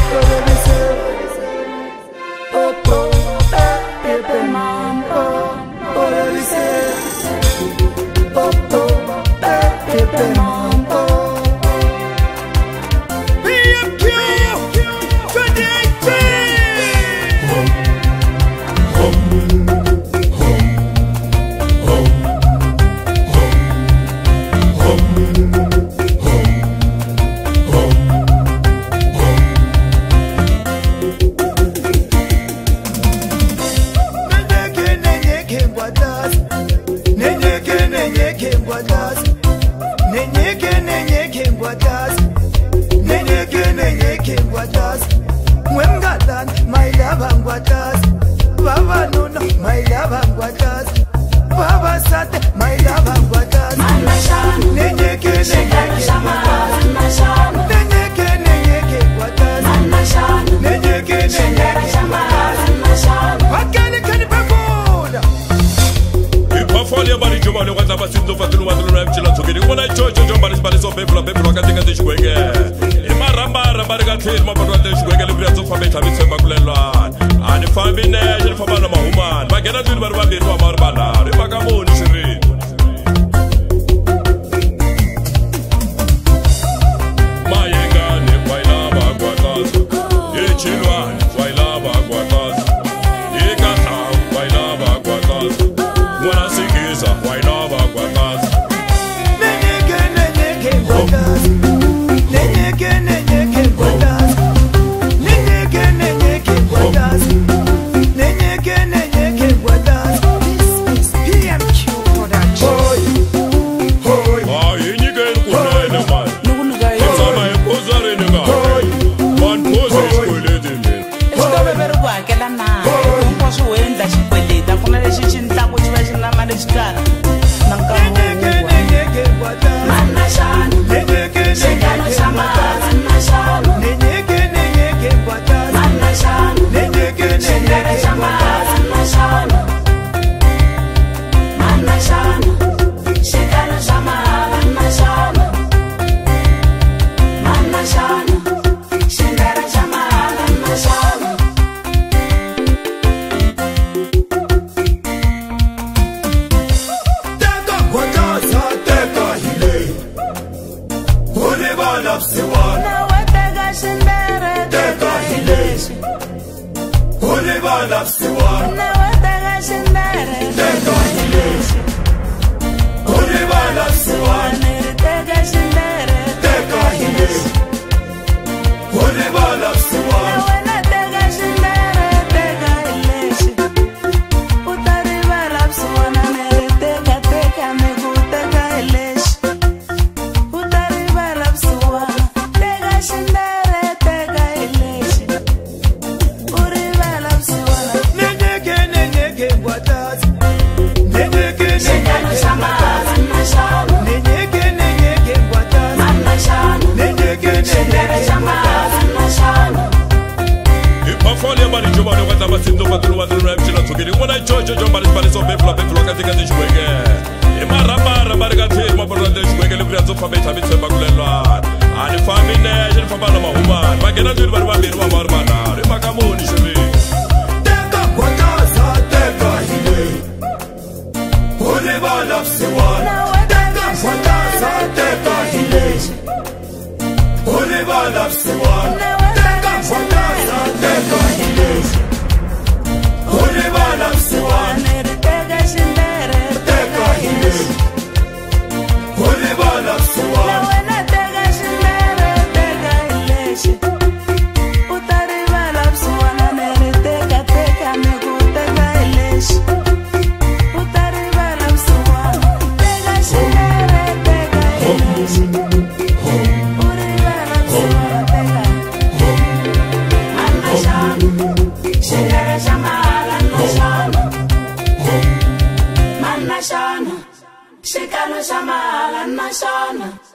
My love and guatas, Baba Nuna, my love and guatas, Baba Sate, my love and guatas. Nenyeke, nenyeke, guatas. Nenyeke, nenyeke, guatas. Wakani kani papoda. Ipafolia bari jumani wata basindo fatulu watulu na mchila tukiri. Wana chocho jombani spani so bebula wakati kati shwege. Imaramba bari kathiri mapatu wate shwege libria zofa beta mitsemba kulelwa. Ani fambi neje nifamba na mahuman. Magena tuini bari wabiru wa marubana. Rimakamuni shiri. Mayengane wailaba guatazi. Ichilwani wailaba guatazi. Ikata wailaba guatazi. Mwana sikiza wailaba guatazi. Nenyeke, nenyeke, guatas. Nenyeke, nenyeke, guatas. Nenyeke, nenyeke, guatas. Nenyeke, nenyeke, guatas. This is PMQ production. Hoy, Ay, inyike kunene man. Insama epozare nenga. Man pose ishkwelete men. Esitobe berkwakela na. Umposo wenda xikweleta kuna lexi xi ndlaku xi va xi na mali xikarhi na nenyeke, nenyeke, guatas. Nenyeke, nenyeke, guatas. Nenyeke, nenyeke, guatas. Nenyeke, nenyeke, guatas. Teka guatas, teka hile. Uleba lapsiwan. Teka hile. Uleba lapsiwan. Teka hile. Uleba lapsiwan. Teka hile. Uleba lapsiwan. Nenyeke, nenyeke, guatas. Nenyeke, nenyeke, guatas. Nenyeke, nenyeke, guatas. Nenyeke, nenyeke, guatas. Ipafolia bari jumani wata basindo fatulu watulu na mchila tukiri. Wana chocho jombani spani so bebula wakati kati shwege. Imaramba bari kathiri mapatu wate shwege libria zofa beta mitsemba kulelwa. Ani fambi neje nifamba na mahuman. Magena tuini bari wabiru wa marubana. Rimakamuni shiri. Teka guatas, teka hile. Uleba lapsiwan. Teka guatas, teka hile. Uleba lapsiwan. Teka guatas, teka hile. Uleba lapsiwan. Teka hile. Uleba lapsiwan. Shikano shamala nashana.